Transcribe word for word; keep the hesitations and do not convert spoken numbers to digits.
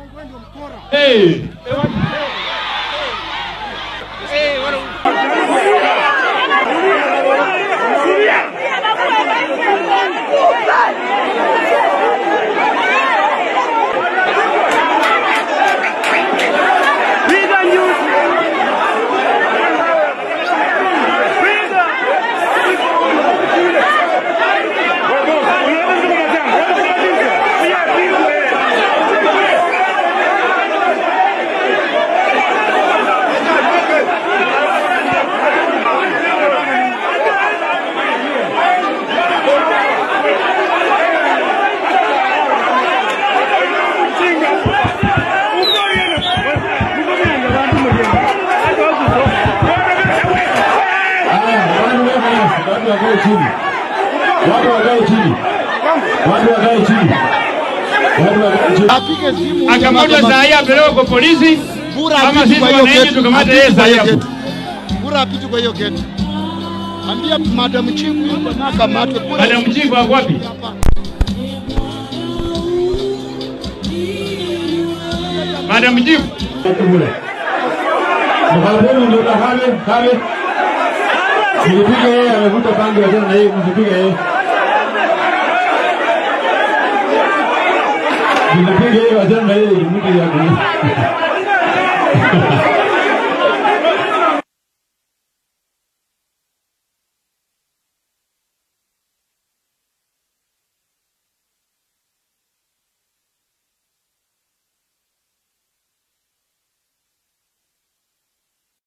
Hey. Hey, what Watu wakae chini. Watu wakae chini. Watu wakae chini. Apige simu. Akamatwa saa hii apelekwe kwa polisi. Kama sisi wananchi tukamata yeye saa hii. Kura apite kwa hiyo gate. Ambia Madam Chief yuko na kamatwe. Madam Chief wako wapi? Madam Chief. Mkabeni ndio kale kale. Msipige yeye amevuta bangi tena na yeye msipige yeye. Msipige yeye tena na yeye msipige yeye.